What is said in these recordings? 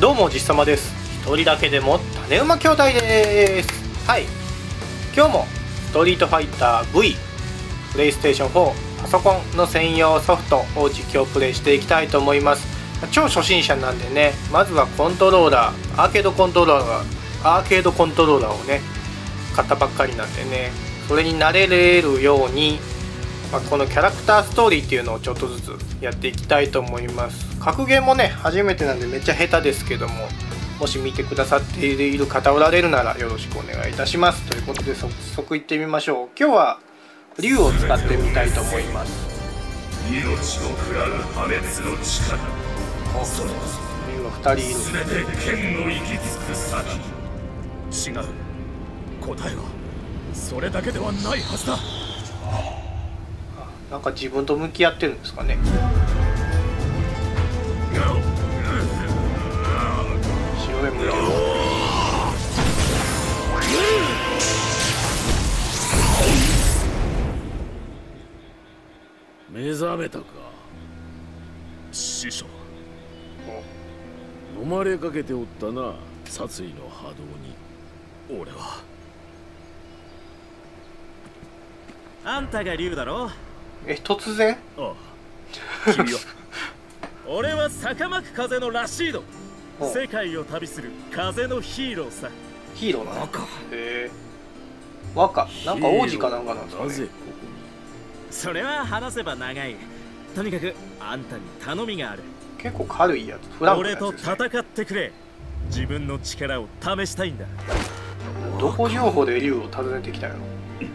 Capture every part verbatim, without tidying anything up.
どうもおじさまです。一人だけでも種馬兄弟です。はい、今日もストリートファイター ブイ プレイステーションフォーパソコンの専用ソフトを実況プレイしていきたいと思います。超初心者なんでね、まずはコントローラーアーケードコントローラーアーケードコントローラーをね買ったばっかりなんでね、それに慣れれるように、まあ、このキャラクターストーリーっていうのをちょっとずつやっていきたいと思います。格ゲーもね初めてなんでめっちゃ下手ですけども、もし見てくださっている方おられるならよろしくお願いいたします。ということで早速いってみましょう。今日は竜を使ってみたいと思います。 命を食らう破滅の力、それこそ竜がふたりいる。 全て剣の行き着く先。 違う、答えはそれだけではないはずだ。 なんか自分と向き合ってるんですかね。白で向き合う。 目覚めたか師匠。飲まれかけておったな、殺意の波動に。俺はあんたが竜だろ。 え、突然？ ああ、君は俺は坂巻風のラシード。 お世界を旅する風のヒーローさ。 ヒーローなの？ 赤。 へえ。若、なんか王子かなんかなんですかね。 なぜここそれは話せば長い。とにかくあんたに頼みがある。 結構軽いやつ、フランクなや俺つですね。 と戦ってくれ。自分の力を試したいんだ。 どこ情報で竜を訪ねてきたよ。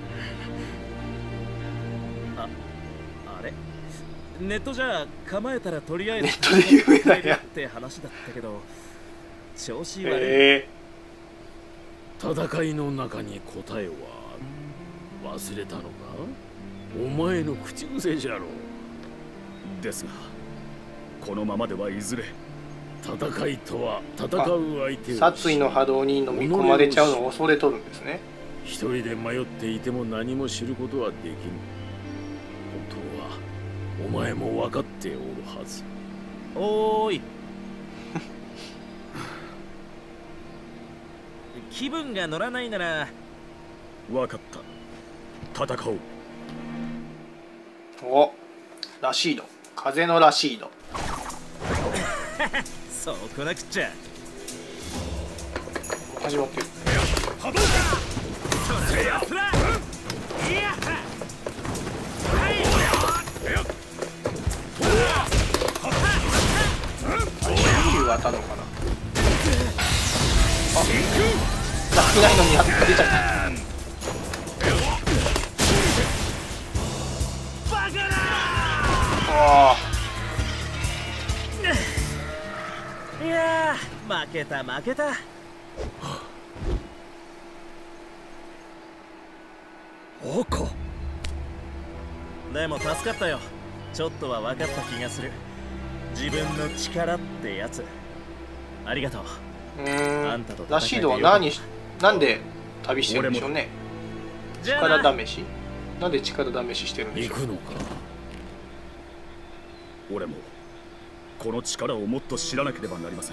あ、あれネットじゃ構えたらとりあえずネットで有名なやって話だったけど、調子悪い。 え戦いの中に答えは忘れたのか。お前の口癖じゃろう。 ですが、このままではいずれ戦いとは戦う相手ー、 を殺意の波動に飲み込まれちゃうのを恐れとるんですね。 一人で迷っていても何も知ることはできぬ。本当はお前も分かっておるはず。 おーい気分が乗らないなら分かった。戦おう。 お、ラシード、風のラシード。 そうこなくっちゃ。 始まってる。 波動それやっらいや竜が当たるのかな。あ、いないのにやっぱ出ちゃった。あいやー負けた負けた。 赤。 でも助かったよ。ちょっとは分かった気がする。自分の力ってやつ。ありがとう。 うーんあんたと戦えてラシードは何し、なんで旅してるんでしょうね。 じゃあな。 力試しなんで力試ししてるんでしょう。 行くのか。 俺もこの力をもっと知らなければなりません。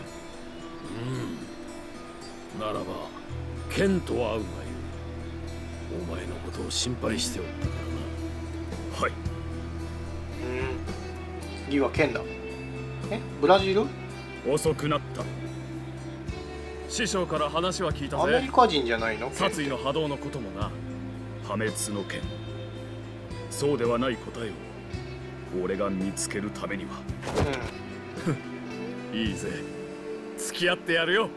うん。ならば剣と会うがよい。お前のことを心配しておったからな。 はい。 うーん、次は剣だ。え、ブラジル？ 遅くなった。 師匠から話は聞いたアメリぜ。 カ人じゃないの？ 殺意の波動のこともな。 破滅の剣。そうではない答えを俺が見つけるためには。 うん、 いいぜ。付き合ってやるよ。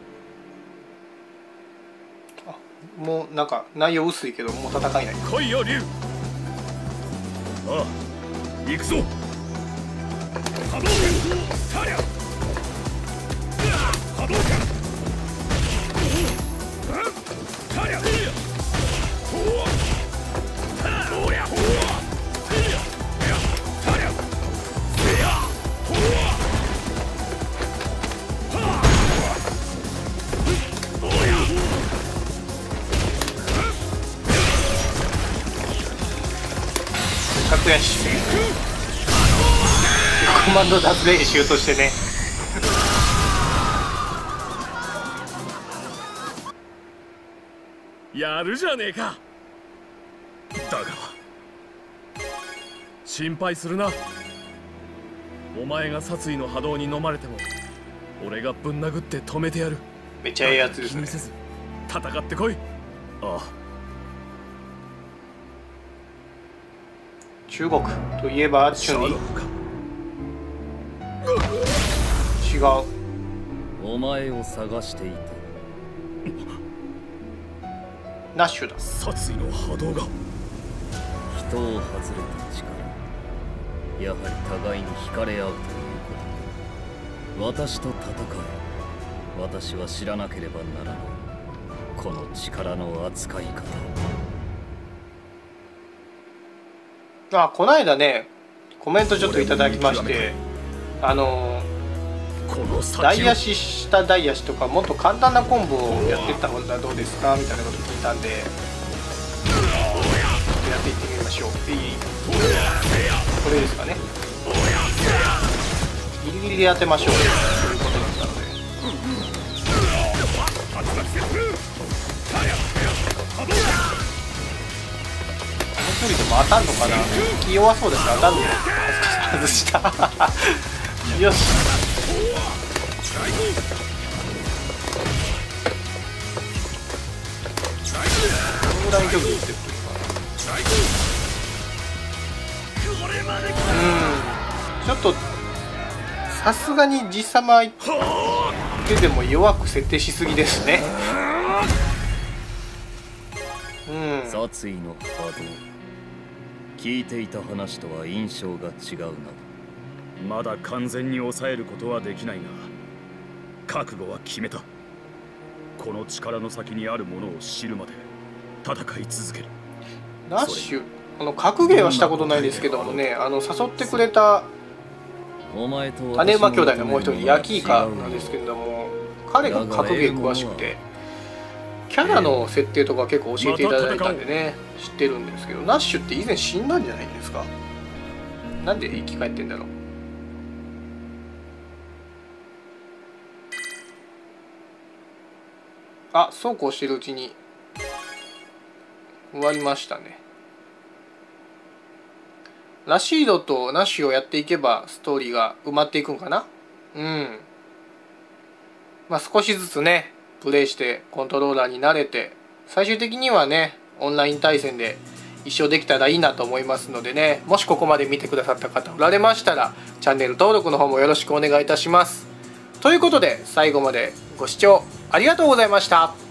もうなんか内容薄いけどもう戦いない。 来いよ竜。 ああ、行くぞ。波動拳タリャ波動拳タリャほうほりゃほうタリャせやほうはあおや格やしコマンド出す練習としてねやるじゃねえか。 だが心配するな。お前が殺意の波動に飲まれても俺がぶん殴って止めてやる。 めっちゃええやつですね。 気にせず戦ってこい。 ああ、 中国といえばチュンリー。違う。 お前を探していた。 ナッシュだ。 殺意の波動が。 人を外れた力、やはり互いに惹かれ合うということ。私と戦え。私は知らなければならないこの力の扱い方。 あ、こないだねコメントちょっといただきまして、あのこの先を台足した台足とかもっと簡単なコンボをやってった方がどうですかみたいなこと聞いたんで、ちょっとやっていってみましょう。えい、これですかね。ギリギリで当てましょうということだったので、この距離でも当たんのかな。気弱そうですが当たんの。外したよし、どのぐらいの距離で打ってるというか、うん、ちょっとさすがに実様相手でも弱く設定しすぎですね。うん、 殺意の波動、聞いていた話とは印象が違うな。 まだ完全に抑えることはできないが、覚悟は決めた。この力の先にあるものを知るまで戦い続ける。 ナッシュ、あの格ゲーはしたことないですけどもね、あの誘ってくれたお前と種馬兄弟のもう一人ヤキイカなんですけれども、彼が格ゲー詳しくてキャラの設定とか結構教えていただいたんでね、知ってるんですけど、ナッシュって以前死んだんじゃないんですか。なんで生き返ってんだろう。あ、そうこうしてるうちに終わりましたね。ラシードとナッシュをやっていけばストーリーが埋まっていくんかな。うん。まあ少しずつねプレイしてコントローラーに慣れて、最終的にはねオンライン対戦で一生できたらいいなと思いますのでね、もしここまで見てくださった方おられましたらチャンネル登録の方もよろしくお願いいたします。ということで最後までご視聴ありがとうございました。